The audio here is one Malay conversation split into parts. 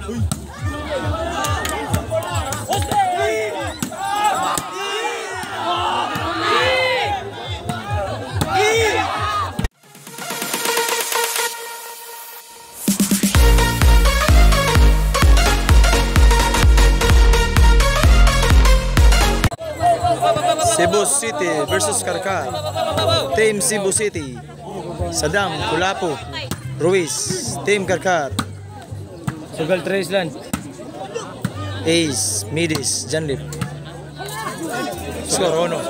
Cebu City versus Karkar. Team Cebu City. Saddam, Kulapo, Ruiz. Team Karkar. Sugal Tres Land. Ace, Midis, Janlip. Score, Ono.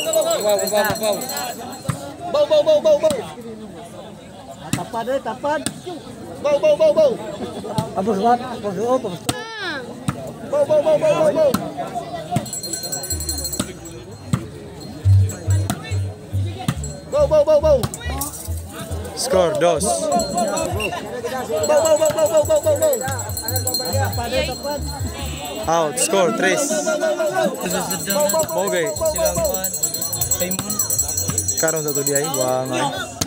Bow. Tapad. Bow. Apa suat? Apa suat? Bow. Bow. Score, 2. Out, score, 3. Okay. Simon. Karon satu dia ay, wangan.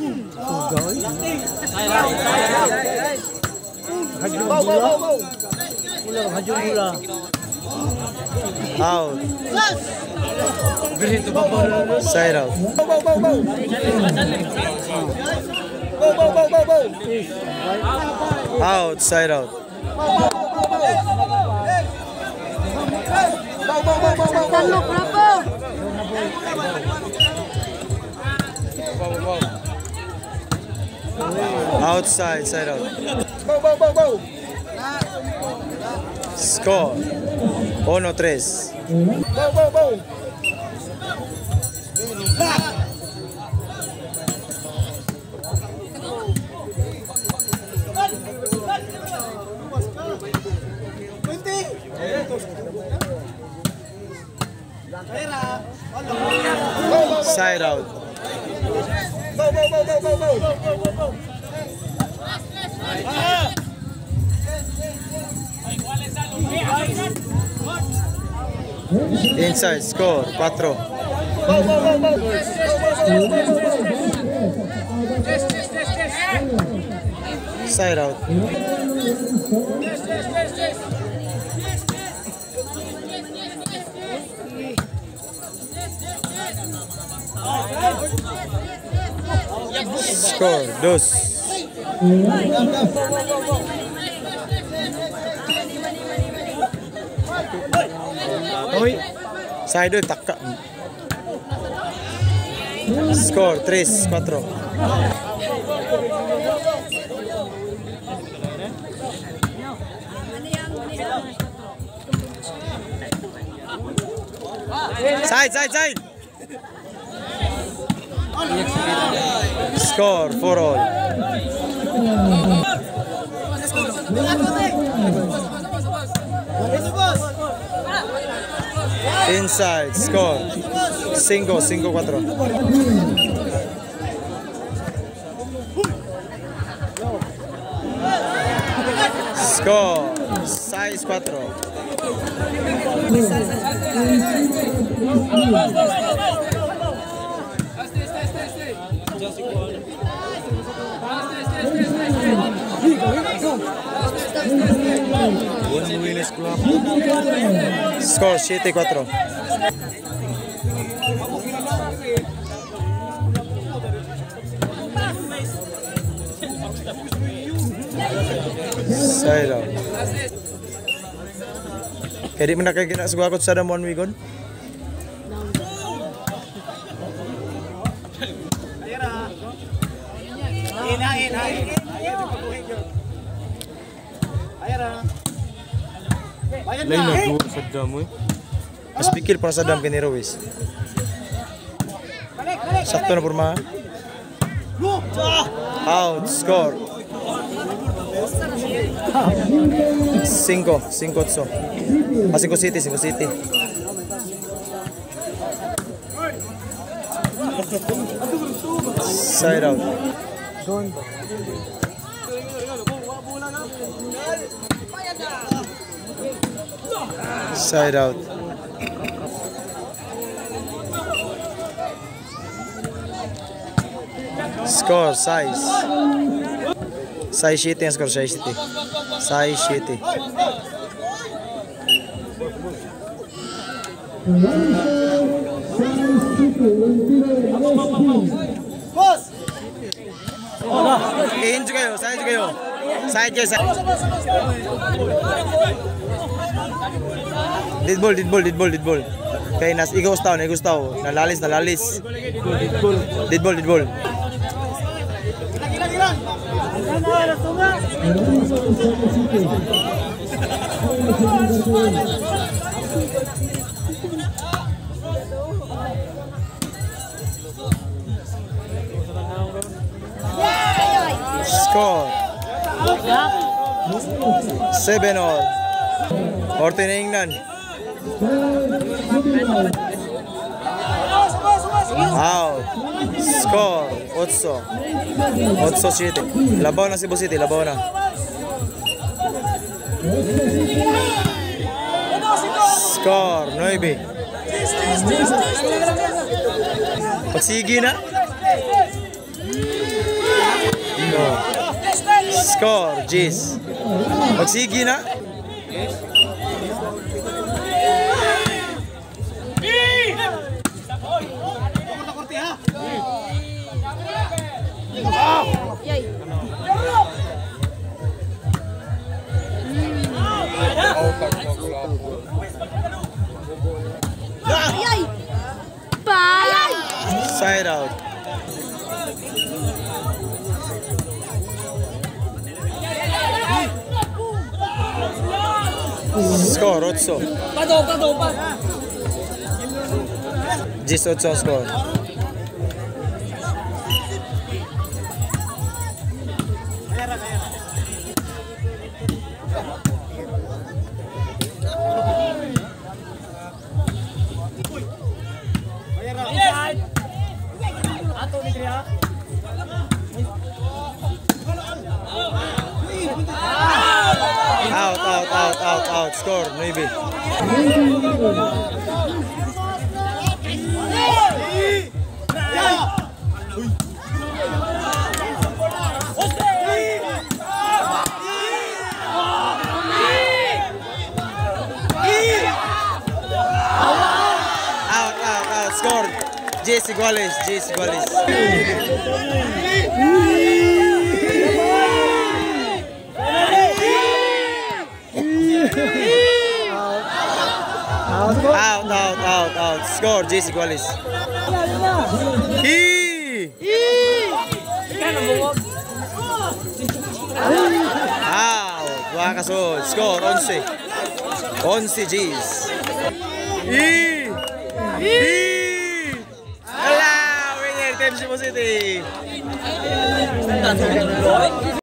Hajung mula. Out. Side out. Out, side out. Outside, side out. Score 1-3. Side out. Inside, score 4. Side out. Score 2. Oi, side takka. Score 3-4. Side. Score 4-all. Inside, score 5-4. Score 6-4. Score 7-4. Side out. Kaya di mana kaya segala kot sada mon wigon. Lain na dua Saddam eh. Mas pikir pa Saddam kini Ruiz. Sakto na porma. Out, score 5-8. 5 City. Side out. Side out. Score 6. 6-7 ang score, 6-7. 6-7. Injo kayo, side kayo. Side kayo, side. Dead ball. Kay nas igustaw. Nalalis. Dead ball. Score 7-all. 14 na England. Out. Score 8-7. Labaw na Cebu City, labaw na. Score 9. Pagsigi na. No. Score Gis. Pagsigi na. Yay. Yay. Bye. Side out. Score 8. Gis 8 ang score. Out. Score 9. Out. Score Gis iguales. Out. Score Gis iguales. Out. Wala kasunod. Score 11. 11 Gis. Ala, winner Team Cebu City.